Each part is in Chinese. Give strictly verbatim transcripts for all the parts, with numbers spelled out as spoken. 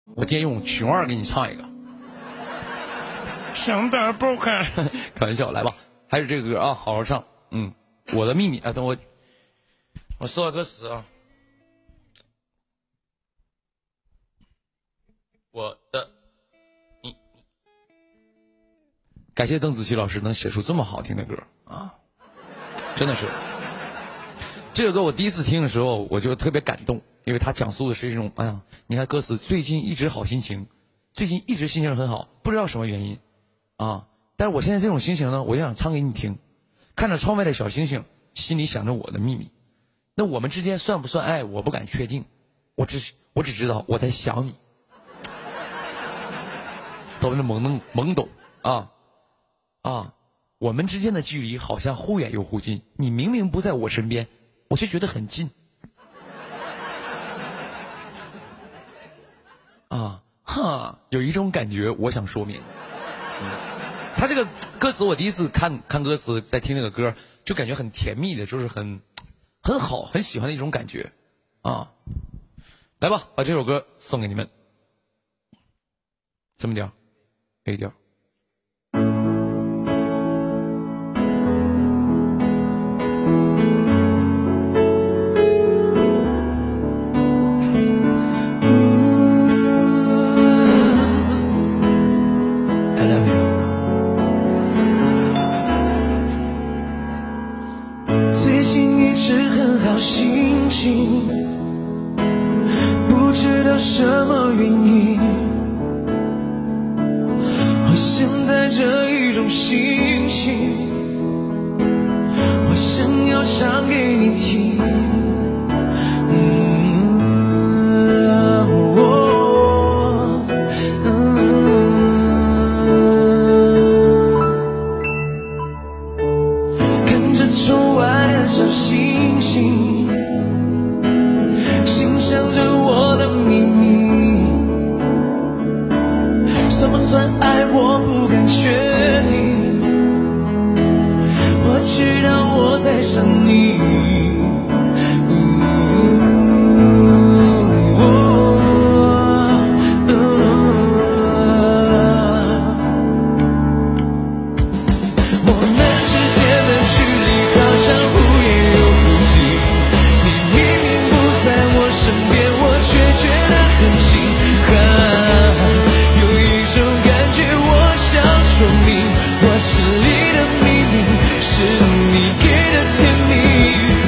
我今天用熊二给你唱一个。想的不开，开玩笑，来吧，还是这个歌啊，好好唱。嗯，我的秘密啊，等我，我搜下歌词啊。我的秘密，感谢邓紫棋老师能写出这么好听的歌啊，真的是。这首歌我第一次听的时候，我就特别感动，因为它讲述的是一种，哎呀，你看歌词，最近一直好心情，最近一直心情很好，不知道什么原因。啊！但是我现在这种心情呢，我就想唱给你听。看着窗外的小星星，心里想着我的秘密。那我们之间算不算爱？我不敢确定。我只我只知道我在想你。都是懵懵懵懂啊啊！我们之间的距离好像忽远又忽近。你明明不在我身边，我却觉得很近。啊哈！有一种感觉，我想说明。嗯他这个歌词，我第一次看看歌词，在听那个歌，就感觉很甜蜜的，就是很很好，很喜欢的一种感觉啊！来吧，把这首歌送给你们，什么调 ？A 调。 心情不知道什么原因，我现在这一种心情，我想要唱给你听。嗯哦嗯、看着窗外的小星星，想着我的秘密，算不算爱我不敢确定，我知道我在想你。嗯哦哦、我们之间的距离好像忽远又忽近，你明明不在我身边，我却觉得很近。啊，有一种感觉，我想说明，我心里的秘密是你给的甜蜜。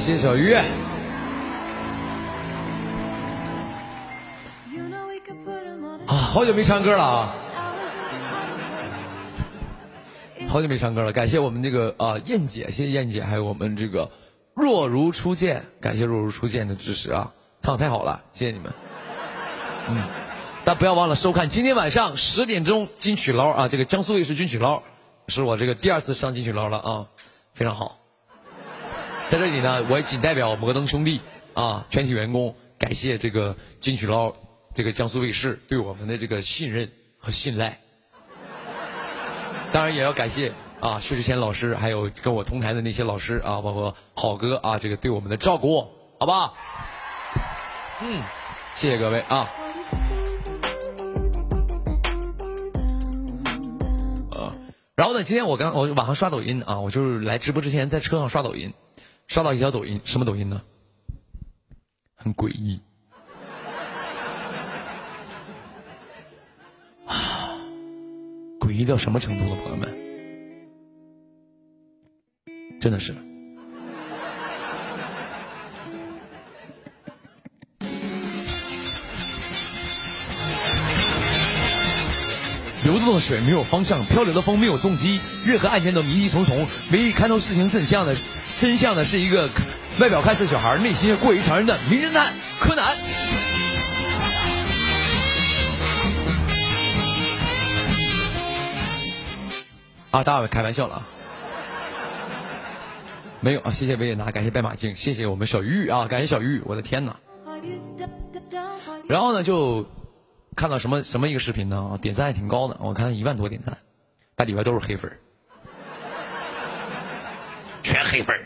谢谢小鱼。啊，好久没唱歌了啊，好久没唱歌了。感谢我们这个啊燕姐，谢谢燕姐，还有我们这个若如初见，感谢若如初见的支持啊，唱太好了，谢谢你们。嗯，但不要忘了收看今天晚上十点钟金曲捞啊，这个江苏卫视金曲捞，是我这个第二次上金曲捞了啊，非常好。在这里呢，我也仅代表摩登兄弟啊全体员工感谢这个金曲捞这个江苏卫视对我们的这个信任和信赖。当然也要感谢啊薛之谦老师，还有跟我同台的那些老师啊，包括好哥啊，这个对我们的照顾，好吧？嗯，谢谢各位啊。呃，然后呢，今天我刚我晚上刷抖音啊，我就是来直播之前在车上刷抖音，刷到一条抖音，什么抖音呢？很诡异。啊，诡异到什么程度了，朋友们？真的是。流动的水没有方向，漂流的风没有踪迹，任何案件都谜题重重，唯一看透事情真相的真相的是一个外表看似小孩，内心是过于常人的名侦探柯南。啊，大家开玩笑了啊，没有啊，谢谢维也纳，感谢白马精，谢谢我们小玉啊，感谢小玉，我的天哪！然后呢，就看到什么什么一个视频呢？点赞还挺高的，我看一万多点赞，但里边都是黑粉，全黑粉，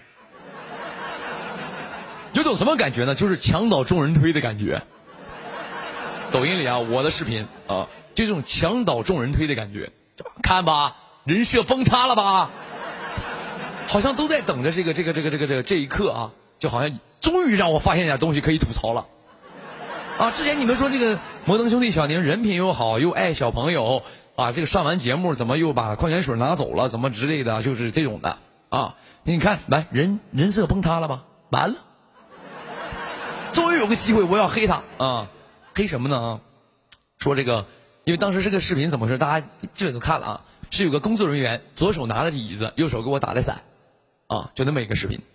有种什么感觉呢？就是墙倒众人推的感觉。抖音里啊，我的视频啊，就这种墙倒众人推的感觉，看吧，人设崩塌了吧？好像都在等着这个这个这个这个这个这一刻啊，就好像终于让我发现点东西可以吐槽了。啊，之前你们说这个摩登兄弟小宁人品又好又爱小朋友啊，这个上完节目怎么又把矿泉水拿走了，怎么之类的，就是这种的啊。你看，来人人设崩塌了吧？完了，终于有个机会，我要黑他啊！黑什么呢？啊，说这个，因为当时这个视频怎么是大家基本都看了啊，是有个工作人员左手拿着椅子，右手给我打的伞，啊，就那么一个视频。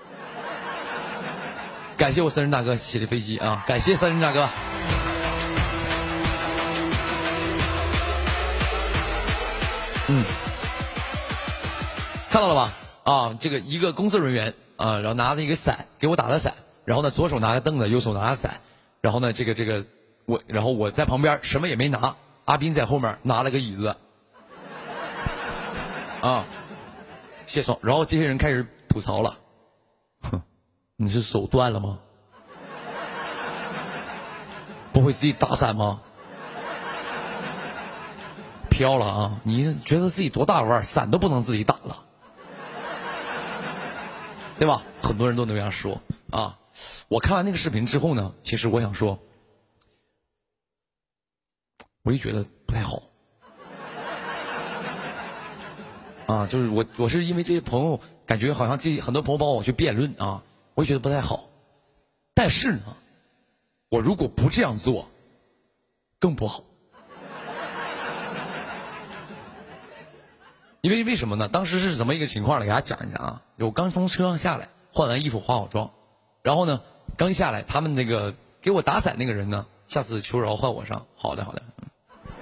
感谢我三人大哥起的飞机啊！感谢三人大哥。嗯，看到了吧？啊，这个一个工作人员啊，然后拿着一个伞给我打的伞，然后呢左手拿个凳子，右手拿着伞，然后呢这个这个我，然后我在旁边什么也没拿，阿斌在后面拿了个椅子。啊，谢爽。然后这些人开始吐槽了，哼。你是手断了吗？不会自己打伞吗？飘了啊！你觉得自己多大腕，伞都不能自己打了，对吧？很多人都那样说啊。我看完那个视频之后呢，其实我想说，我也觉得不太好啊。就是我我是因为这些朋友，感觉好像这很多朋友帮我去辩论啊。我也觉得不太好，但是呢，我如果不这样做，更不好。因为为什么呢？当时是怎么一个情况呢？给大家讲一下啊。我刚从车上下来，换完衣服，化好妆，然后呢，刚一下来，他们那个给我打伞那个人呢，下次求饶换我上。好的，好的。嗯、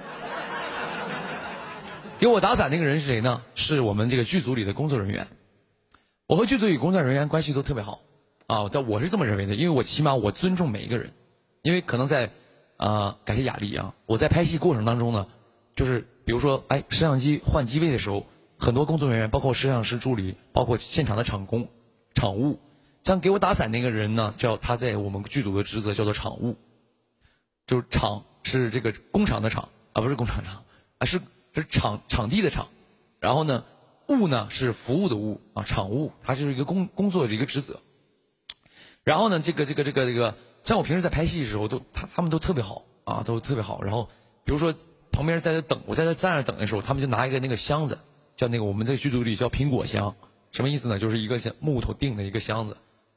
给我打伞那个人是谁呢？是我们这个剧组里的工作人员。我和剧组里工作人员关系都特别好。啊，但我是这么认为的，因为我起码我尊重每一个人，因为可能在，啊、呃，感谢雅丽啊，我在拍戏过程当中呢，就是比如说，哎，摄像机换机位的时候，很多工作人员，包括摄像师助理，包括现场的场工、场务，像给我打伞那个人呢，叫他在我们剧组的职责叫做场务，就是场是这个工厂的厂啊，不是工厂厂啊，是是场场地的场，然后呢，务呢是服务的务啊，场务，它就是一个工工作的一个职责。然后呢，这个这个这个这个，像我平时在拍戏的时候，都他他们都特别好啊，都特别好。然后比如说旁边在这等，我在这站着等的时候，他们就拿一个那个箱子，叫那个我们这个剧组里叫苹果箱，什么意思呢？就是一个像木头钉的一个箱子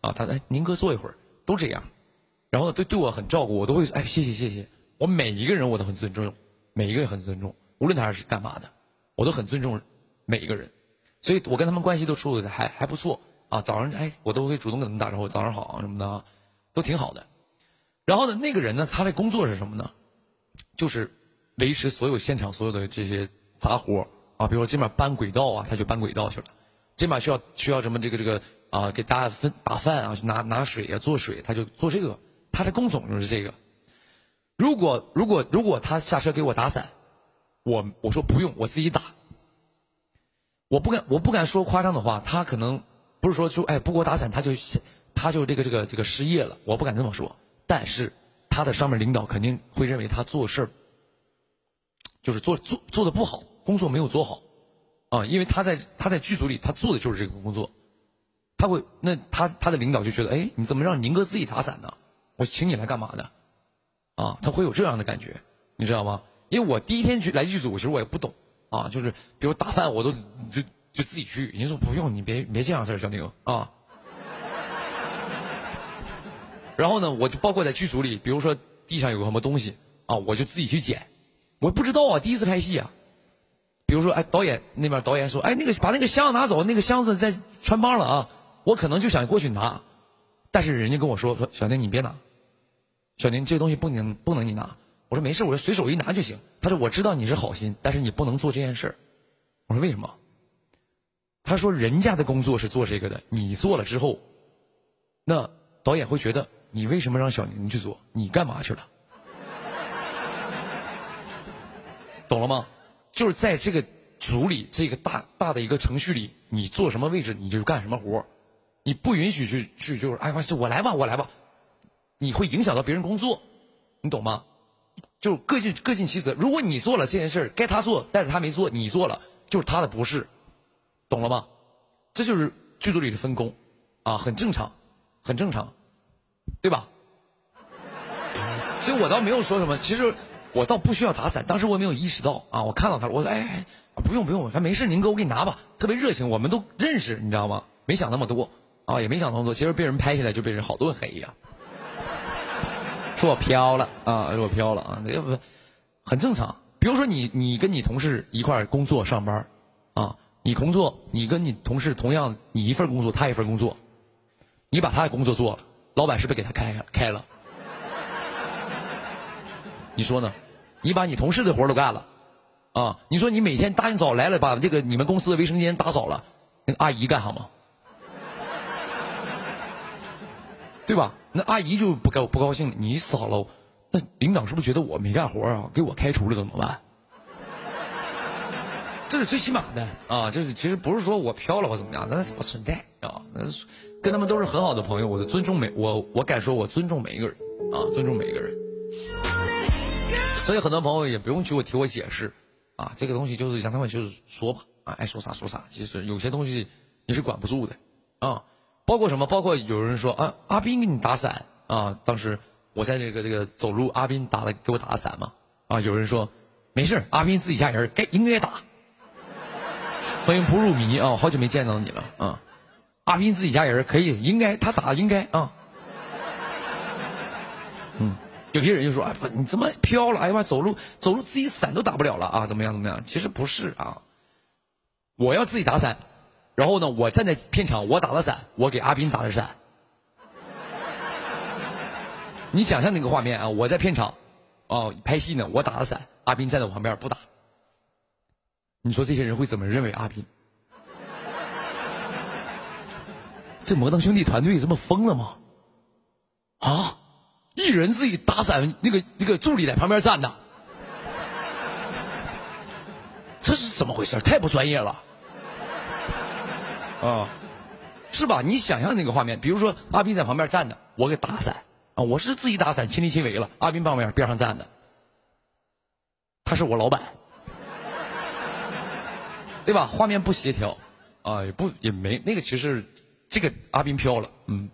啊，他哎宁哥坐一会儿，都这样。然后对对我很照顾，我都会哎谢谢谢谢。我每一个人我都很尊重，每一个人很尊重，无论他是干嘛的，我都很尊重每一个人。所以我跟他们关系都处的还还不错啊。早上哎我都会主动跟他们打招呼，早上好什么的，都挺好的。然后呢，那个人呢，他的工作是什么呢？就是维持所有现场所有的这些杂活啊，比如说这边搬轨道啊，他就搬轨道去了；这边需要需要什么这个这个啊，给大家分打饭啊，拿拿水啊，做水，他就做这个。他的工种就是这个。如果如果如果他下车给我打伞，我我说不用，我自己打。我不敢我不敢说夸张的话，他可能不是说就哎不给我打伞，他就他就这个这个这个失业了，我不敢这么说。但是他的上面领导肯定会认为他做事儿就是做做做的不好，工作没有做好啊，因为他在他在剧组里他做的就是这个工作，他会那他他的领导就觉得哎你怎么让宁哥自己打伞呢？我请你来干嘛的？啊，他会有这样的感觉，你知道吗？因为我第一天去来剧组，其实我也不懂啊，就是比如打饭我都就就自己去，人家说不用，你别别这样事儿，小宁啊。然后呢，我就包括在剧组里，比如说地上有个什么东西啊，我就自己去捡，我不知道啊，第一次拍戏啊。比如说，哎，导演那边导演说，哎，那个把那个箱子拿走，那个箱子在穿帮了啊，我可能就想过去拿，但是人家跟我说说，小宁你别拿，小宁这个东西不能不能你拿。我说没事，我说随手一拿就行。他说我知道你是好心，但是你不能做这件事儿。我说为什么？他说人家的工作是做这个的，你做了之后，那导演会觉得你为什么让小宁去做？你干嘛去了？懂了吗？就是在这个组里，这个大大的一个程序里，你做什么位置你就干什么活，你不允许去去就是哎我来吧我来吧，你会影响到别人工作，你懂吗？就各尽各尽其责。如果你做了这件事该他做，但是他没做，你做了，就是他的不是，懂了吗？这就是剧组里的分工啊，很正常，很正常，对吧？所以我倒没有说什么，其实我倒不需要打伞，当时我没有意识到啊，我看到他，我说哎哎，不用不用，他没事，宁哥我给你拿吧，特别热情，我们都认识，你知道吗？没想那么多啊，也没想那么多，其实被人拍下来就被人好多黑呀、啊。说我飘了啊，说我飘了啊，要不很正常。比如说你你跟你同事一块工作上班啊，你工作你跟你同事同样，你一份工作他一份工作，你把他的工作做了，老板是不是给他开开了？你说呢？你把你同事的活都干了啊，你说你每天大清早来了把这个你们公司的卫生间打扫了，那个阿姨干好吗？对吧？那阿姨就不高不高兴了，你扫了，那领导是不是觉得我没干活啊？给我开除了怎么办？这是最起码的啊！这是其实不是说我飘了或怎么样，那不存在啊。那跟他们都是很好的朋友，我的尊重每我我敢说我尊重每一个人啊，尊重每一个人。所以很多朋友也不用去我替我解释啊，这个东西就是让他们就是说吧啊，爱说啥说啥。其实有些东西你是管不住的啊。包括什么？包括有人说啊，阿斌给你打伞啊。当时我在这个这个走路，阿斌打了给我打了伞嘛啊。有人说没事，阿斌自己家人该应该打。欢迎不入迷啊，好久没见到你了啊。阿斌自己家人可以，应该他打应该啊。嗯，有些人就说哎不，你怎么飘了？哎呀妈，走路走路自己伞都打不了了啊？怎么样怎么样？其实不是啊，我要自己打伞。然后呢，我站在片场，我打了伞，我给阿斌打的伞。你想象那个画面啊，我在片场，哦，拍戏呢，我打了伞，阿斌站在我旁边不打。你说这些人会怎么认为阿斌？这摩登兄弟团队这么疯了吗？啊，一人自己打伞，那个那个助理在旁边站的，这是怎么回事？太不专业了。啊，是吧？你想象那个画面，比如说阿斌在旁边站着，我给打伞啊，我是自己打伞，亲力亲为了。阿斌旁边边上站的，他是我老板，对吧？画面不协调啊，也不也没那个，其实这个阿斌飘了，嗯。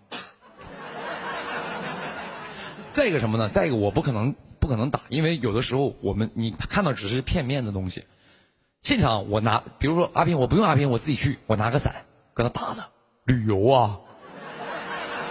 再一个什么呢？再一个我不可能不可能打，因为有的时候我们你看到只是片面的东西。现场我拿，比如说阿斌，我不用阿斌，我自己去，我拿个伞。跟他打的旅游啊，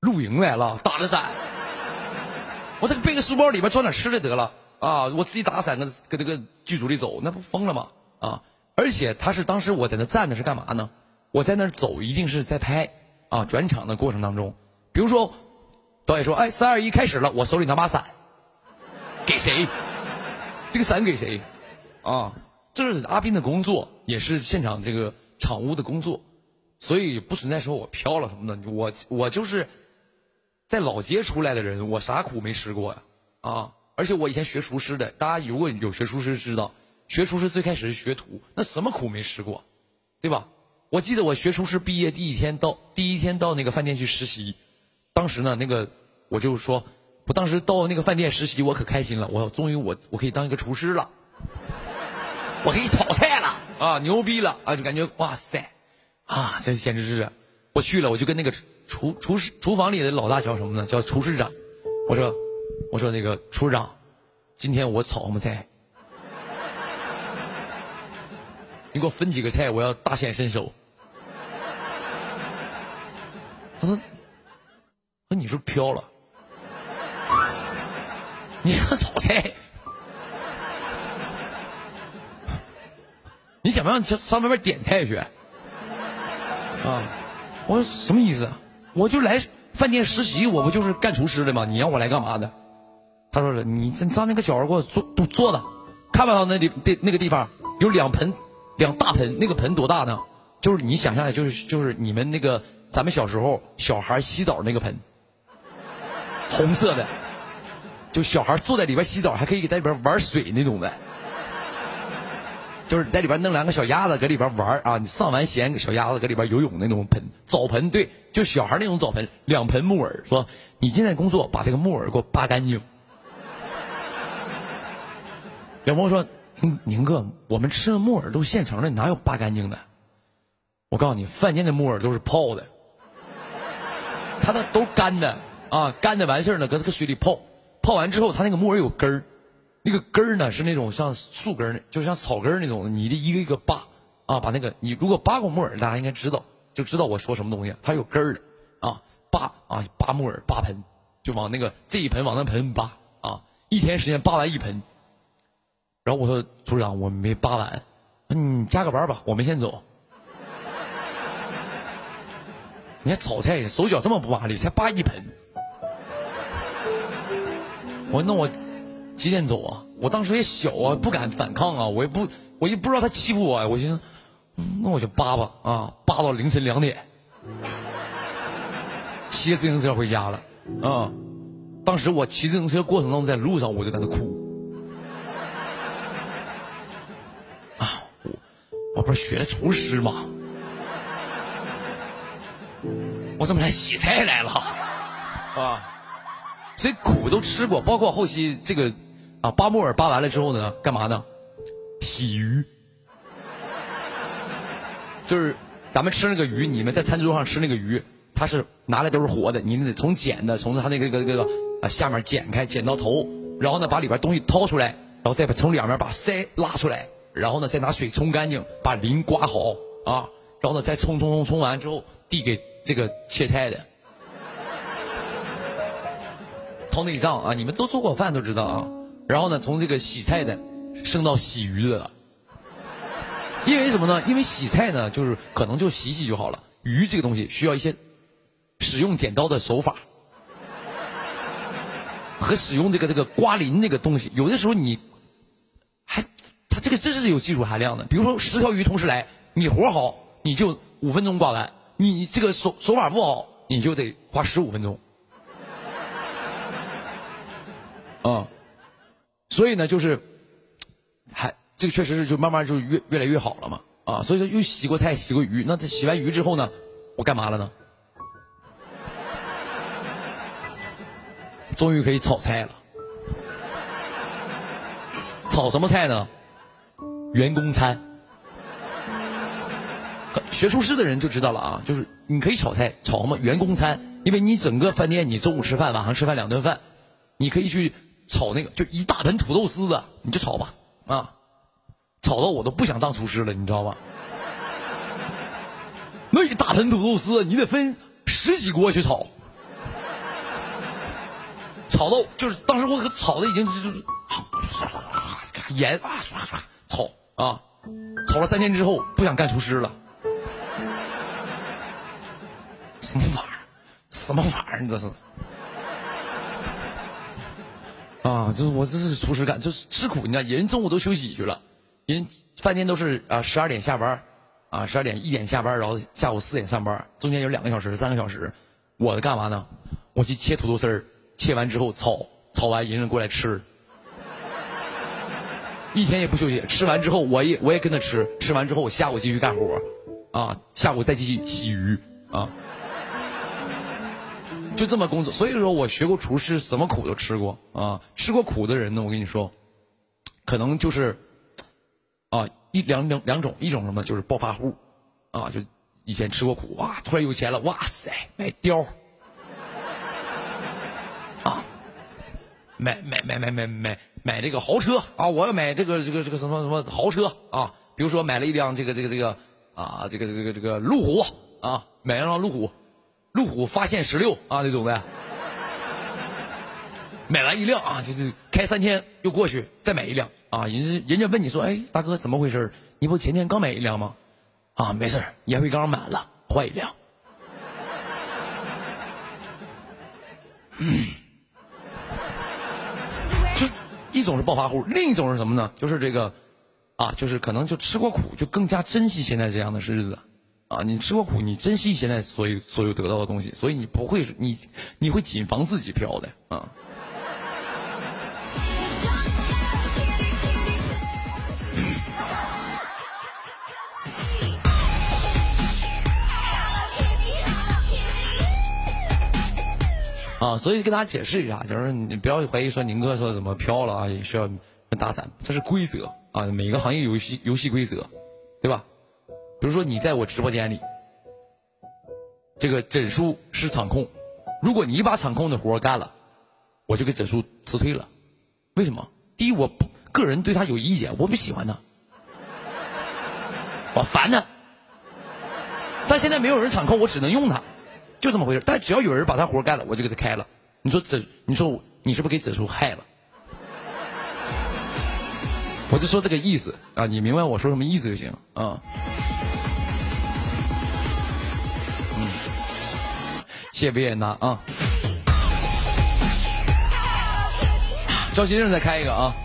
露营来了，打着伞。我这个背个书包里边装点吃的得了啊！我自己打伞跟跟这个剧组里走，那不疯了吗？啊！而且他是当时我在那站的是干嘛呢？我在那儿走一定是在拍啊，转场的过程当中，比如说导演说：“哎，三二一，开始了！”我手里拿把伞，给谁？这个伞给谁？啊，这是阿斌的工作，也是现场这个场务的工作，所以不存在说我飘了什么的。我我就是在老街出来的人，我啥苦没吃过呀？啊！而且我以前学厨师的，大家如果有学厨师知道，学厨师最开始是学徒，那什么苦没吃过，对吧？我记得我学厨师毕业第一天到第一天到那个饭店去实习，当时呢，那个我就说，我当时到那个饭店实习，我可开心了，我终于我我可以当一个厨师了，我可以炒菜了啊，牛逼了啊，就感觉哇塞，啊，这简直是，我去了，我就跟那个厨厨师厨房里的老大叫什么呢？叫厨师长，我说我说那个厨师长，今天我炒什么菜？你给我分几个菜，我要大显身手。他说：“那你是不是飘了？你要炒菜，你想不想上外面点菜去？”啊，我说什么意思？我就来饭店实习，我不就是干厨师的吗？你让我来干嘛的？他说了：“你你上那个角儿给我坐都坐的，看不到那里那那个地方有两盆两大盆，那个盆多大呢？就是你想象的，就是就是你们那个。”咱们小时候小孩洗澡那个盆，红色的，就小孩坐在里边洗澡，还可以在里边玩水那种的，就是在里边弄两个小鸭子搁里边玩啊，你上完弦小鸭子搁里边游泳那种盆，澡盆，对，就小孩那种澡盆，两盆木耳，说你今天工作把这个木耳给我扒干净。小朋友说：“宁宁哥，我们吃的木耳都现成的，哪有扒干净的？”我告诉你，饭店的木耳都是泡的。它的都干的啊，干的完事儿呢，搁这个水里泡，泡完之后，它那个木耳有根儿，那个根儿呢是那种像树根儿，就像草根儿那种的，你得一个一个扒啊，把那个你如果扒过木耳，大家应该知道，就知道我说什么东西，它有根儿的啊，扒啊扒木耳扒盆，就往那个这一盆往那盆扒啊，一天时间扒完一盆。然后我说组长，我没扒完，你加个班吧，我们先走。你看炒菜手脚这么不麻利，才扒一盆。我那我几点走啊？我当时也小啊，不敢反抗啊，我也不我也不知道他欺负我啊，我寻思，那我就扒吧啊，扒到凌晨两点，骑着自行车回家了啊。当时我骑自行车过程当中，在路上我就在那哭啊，我我不是学的厨师吗？我怎么来洗菜来了啊？所以苦都吃过，包括后期这个啊，扒木耳扒完了之后呢，干嘛呢？洗鱼，就是咱们吃那个鱼，你们在餐桌上吃那个鱼，它是拿来都是活的，你得从剪的，从它那个那个那个啊下面剪开，剪到头，然后呢把里边东西掏出来，然后再把从两边把鳃拉出来，然后呢再拿水冲干净，把鳞刮好啊，然后呢再冲冲冲冲完之后递给这个切菜的。掏内脏啊，你们都做过饭都知道啊。然后呢，从这个洗菜的升到洗鱼的了。因为什么呢？因为洗菜呢，就是可能就洗洗就好了。鱼这个东西需要一些使用剪刀的手法，和使用这个这个刮鳞那个东西。有的时候你还它这个真是有技术含量的。比如说十条鱼同时来，你活好你就五分钟刮完，你这个手手法不好，你就得花十五分钟。啊、嗯，所以呢，就是还这个确实是就慢慢就越越来越好了嘛啊，所以说又洗过菜洗过鱼，那他洗完鱼之后呢，我干嘛了呢？终于可以炒菜了。炒什么菜呢？员工餐。学厨师的人就知道了啊，就是你可以炒菜，炒什么员工餐，因为你整个饭店你中午吃饭晚上吃饭两顿饭，你可以去炒那个就一大盆土豆丝的，你就炒吧啊，炒到我都不想当厨师了，你知道吗？那一大盆土豆丝你得分十几锅去炒炒到就是当时我炒的已经就是盐啊刷刷炒啊，炒了三天之后不想干厨师了。什么玩意儿？什么玩意儿？这是啊，就是我这是厨师干，就是吃苦。你看人中午都休息去了，人饭店都是啊十二点下班，啊十二点一点下班，然后下午四点上班，中间有两个小时三个小时。我干嘛呢？我去切土豆丝儿，切完之后炒，炒完人家过来吃，一天也不休息。吃完之后我也我也跟他吃，吃完之后下午继续干活，啊下午再继续洗鱼啊。就这么工作，所以说我学过厨师，什么苦都吃过啊。吃过苦的人呢，我跟你说，可能就是啊一两两两种，一种什么就是暴发户啊，就以前吃过苦哇，突然有钱了，哇塞，买貂啊，买买买买买买买这个豪车啊，我要买这个这个这个什么什么豪车啊，比如说买了一辆这个这个这个啊这个这个这个路虎啊，买了辆路虎。路虎发现十六啊那种的，买完一辆啊，就是开三天又过去，再买一辆啊。人家人家问你说，哎，大哥怎么回事？你不前天刚买一辆吗？啊，没事，烟灰缸满了，换一辆。嗯，就一种是暴发户，另一种是什么呢？就是这个啊，就是可能就吃过苦，就更加珍惜现在这样的日子。啊，你吃过苦，你珍惜现在所有所有得到的东西，所以你不会，你你会谨防自己飘的啊。啊，所以跟大家解释一下，就是你不要怀疑说宁哥说怎么飘了啊，也需要打伞，这是规则啊，每个行业游戏游戏规则，对吧？比如说你在我直播间里，这个枕叔是场控，如果你把场控的活干了，我就给枕叔辞退了。为什么？第一，我个人对他有意见，我不喜欢他，我烦他。但现在没有人场控，我只能用他，就这么回事。但只要有人把他活干了，我就给他开了。你说枕，你说我，你是不是给枕叔害了？我就说这个意思啊，你明白我说什么意思就行啊。嗯，谢谢维也纳啊。赵先生再开一个啊。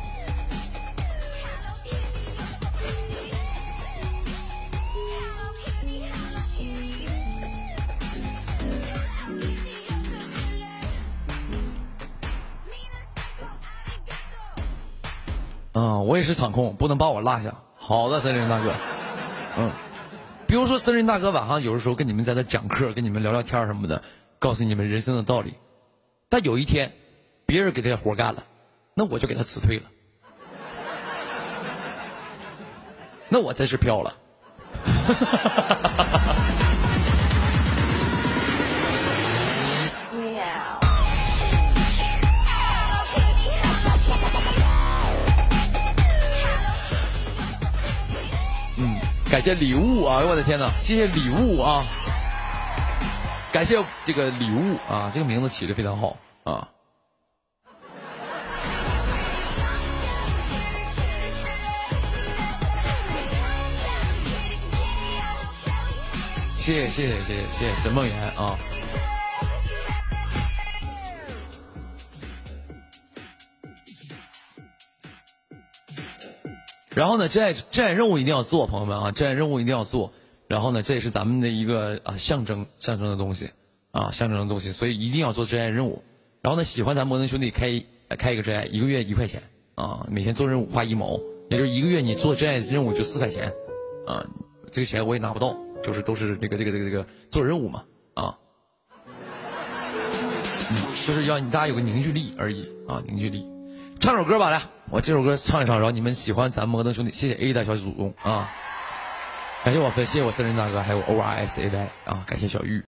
嗯，我也是场控，不能把我落下。好的，森林大哥。嗯，比如说森林大哥晚上有的时候跟你们在那讲课，跟你们聊聊天什么的，告诉你们人生的道理。但有一天，别人给他活干了，那我就给他辞退了。那我真是飘了。嗯，感谢礼物啊！我的天哪，谢谢礼物啊！感谢这个礼物啊，这个名字起得非常好啊！谢谢谢谢谢谢谢谢沈梦妍啊！然后呢，真爱真爱任务一定要做，朋友们啊，真爱任务一定要做。然后呢，这也是咱们的一个啊象征象征的东西啊，象征的东西，所以一定要做真爱任务。然后呢，喜欢咱摩登兄弟开开一个真爱，一个月一块钱啊，每天做任务花一毛，也就是一个月你做真爱任务就四块钱啊，这个钱我也拿不到，就是都是这个这个这个这个做任务嘛啊，嗯，就是要你大家有个凝聚力而已啊，凝聚力。唱首歌吧，来，我这首歌唱一唱，然后你们喜欢咱们摩登兄弟，谢谢 A 大小祖宗啊，感谢我粉，谢谢我森林大哥，还有 O R S A Y 啊，感谢小玉。